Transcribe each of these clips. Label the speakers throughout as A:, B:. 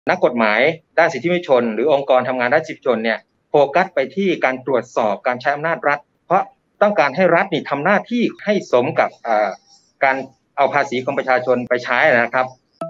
A: นักกฎหมายด้านสิทธิมนุษยชนหรือองค์กรทำงานด้านสิทธิมนุษยชนเนี่ยโฟกัสไปที่การตรวจสอบการใช้อำนาจรัฐเพราะต้องการให้รัฐนี่ทำหน้าที่ให้สมกับการเอาภาษีของประชาชนไปใช้นะครับ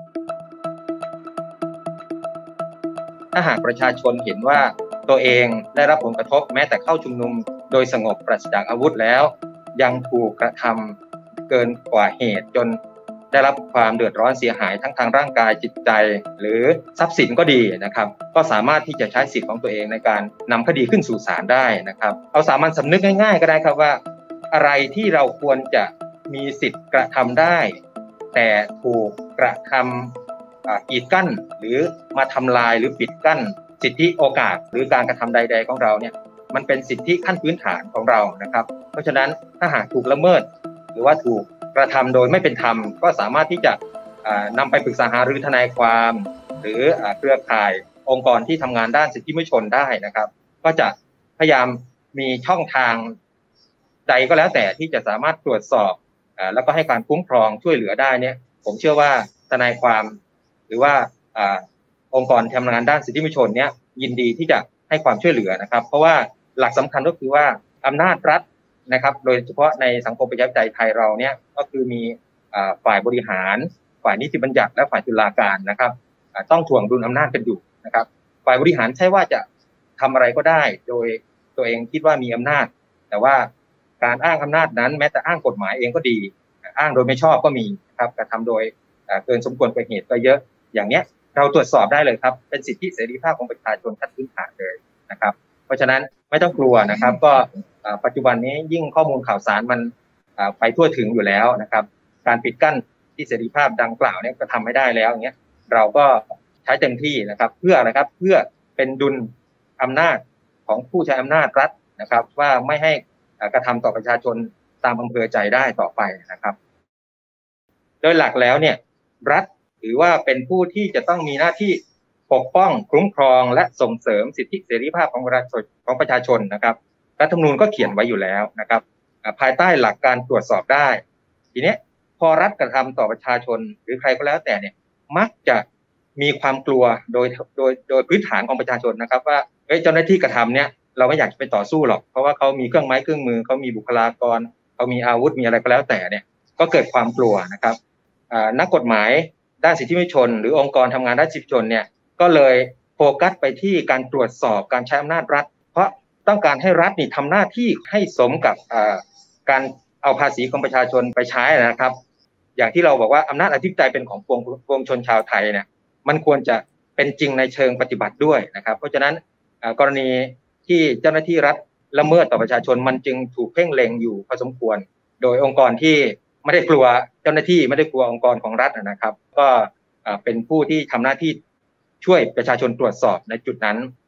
A: ถ้าหากประชาชนเห็นว่าตัวเองได้รับผลกระทบแม้แต่เข้าชุมนุมโดยสงบปราศจากอาวุธแล้วยังถูกกระทำเกินกว่าเหตุจนได้รับความเดือดร้อนเสียหายทั้งทางร่างกายจิตใจหรือทรัพย์สินก็ดีนะครับก็สามารถที่จะใช้สิทธิ์ของตัวเองในการนำคดีขึ้นสู่ศาลได้นะครับเอาสามัญสำนึกง่ายๆก็ได้ครับว่าอะไรที่เราควรจะมีสิทธิ์กระทำได้แต่ถูกกระทำกีดกั้นหรือมาทำลายหรือปิดกั้นสิทธิโอกาสหรือการกระทำใดๆของเราเนี่ยมันเป็นสิทธิขั้นพื้นฐานของเรานะครับเพราะฉะนั้นถ้าหากถูกละเมิดหรือว่าถูกกระทำโดยไม่เป็นธรรมก็สามารถที่จะนำไปปรึกษาหารือทนายความหรือเครือข่ายองค์กรที่ทำงานด้านสิทธิมนุษยชนได้นะครับก็จะพยายามมีช่องทางใดก็แล้วแต่ที่จะสามารถตรวจสอบแล้วก็ให้การคุ้มครองช่วยเหลือได้เนี่ยผมเชื่อว่าทนายความหรือว่าองค์กรทำงานด้านสิทธิมนุษยชนเนี่ยยินดีที่จะให้ความช่วยเหลือนะครับเพราะว่าหลักสำคัญก็คือว่าอำนาจรัฐนะครับโดยเฉพาะในสังคมประชาธิปไตยไทยเราเนี่ยก็คือมีฝ่ายบริหารฝ่ายนิติบัญญัติและฝ่ายตุลาการนะครับต้องถ่วงดุลอำนาจกันอยู่นะครับฝ่ายบริหารใช่ว่าจะทำอะไรก็ได้โดยตัวเองคิดว่ามีอำนาจแต่ว่าการอ้างอำนาจนั้นแม้แต่อ้างกฎหมายเองก็ดีอ้างโดยไม่ชอบก็มีครับกระทำโดยเกินสมควรกว่าเหตุก็เยอะอย่างเนี้ยเราตรวจสอบได้เลยครับเป็นสิทธิเสรีภาพของประชาชนขั้นพื้นฐานเลยนะครับเพราะฉะนั้นไม่ต้องกลัวนะครับก็ปัจจุบันนี้ยิ่งข้อมูลข่าวสารมันไปทั่วถึงอยู่แล้วนะครับการปิดกั้นที่เสรีภาพดังกล่าวเนี่ยก็ทำไม่ได้แล้วอย่างเงี้ยเราก็ใช้เต็มที่นะครับเพื่ออะไรครับเพื่อเป็นดุลอำนาจของผู้ใช้อำนาจรัฐนะครับว่าไม่ให้กระทำต่อประชาชนตามอำเภอใจได้ต่อไปนะครับโดยหลักแล้วเนี่ยรัฐหรือว่าเป็นผู้ที่จะต้องมีหน้าที่ปกป้องคุ้มครองและส่งเสริมสิทธิเสรีภาพของประชาชนนะครับรัฐธรรมนูญก็เขียนไว้อยู่แล้วนะครับภายใต้หลักการตรวจสอบได้ทีนี้พอรัฐกระทำต่อประชาชนหรือใครก็แล้วแต่เนี่ยมักจะมีความกลัวโดยพื้นฐานของประชาชนนะครับว่าเจ้าหน้าที่กระทำเนี่ยเราไม่อยากจะไปต่อสู้หรอกเพราะว่าเขามีเครื่องไม้เครื่องมือเขามีบุคลากรเขามีอาวุธมีอะไรก็แล้วแต่เนี่ยก็เกิดความกลัวนะครับนักกฎหมายด้านสิทธิมนุษยชนหรือองค์กรทำงานด้านสิทธิมนุษยชนเนี่ยก็เลยโฟกัสไปที่การตรวจสอบการใช้อำนาจรัฐเพราะต้องการให้รัฐนี่ทำหน้าที่ให้สมกับการเอาภาษีของประชาชนไปใช้นะครับอย่างที่เราบอกว่าอำนาจอธิปไตยเป็นของปวงชนชาวไทยเนี่ยมันควรจะเป็นจริงในเชิงปฏิบัติด้วยนะครับเพราะฉะนั้นกรณีที่เจ้าหน้าที่รัฐละเมิดต่อประชาชนมันจึงถูกเพ่งเล็งอยู่พอสมควรโดยองค์กรที่ไม่ได้กลัวเจ้าหน้าที่ไม่ได้กลัวองค์กรของรัฐนะครับก็เป็นผู้ที่ทำหน้าที่ช่วยประชาชนตรวจสอบในจุดนั้น